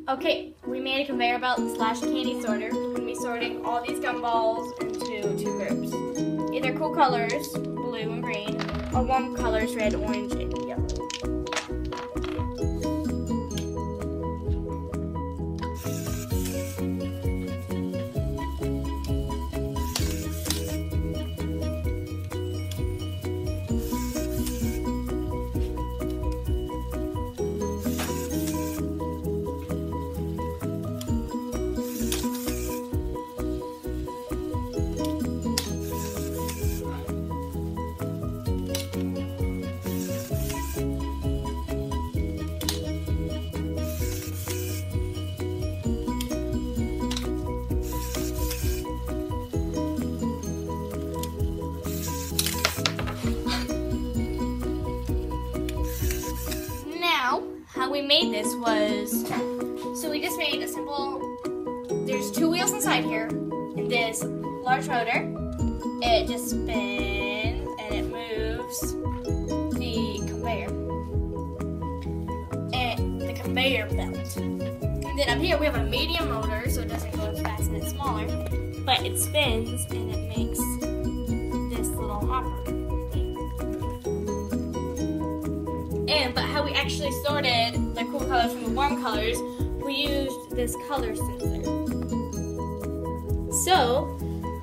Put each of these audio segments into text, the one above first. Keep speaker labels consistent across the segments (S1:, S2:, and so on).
S1: Okay, we made a conveyor belt slash candy sorter. We're going to be sorting all these gumballs into two groups. Either cool colors, blue and green, or warm colors, red, orange, and yellow. How we made this was, so we just made a simple, there's two wheels inside here, and this large motor, it just spins and it moves the conveyor belt. And then up here we have a medium motor, so it doesn't go as fast and it's smaller, but it spins and it makes this little hopper. But how we actually sorted the cool colors from the warm colors, we used this color sensor. So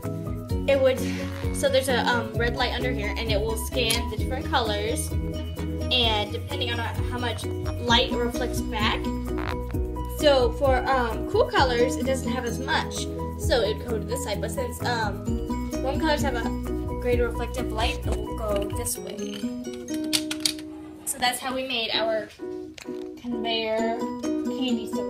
S1: there's a red light under here, and it will scan the different colors, and depending on how much light it reflects back. So for cool colors, it doesn't have as much, so it would go to this side. But since warm colors have a greater reflective light, it will go this way. So that's how we made our conveyor candy sorter.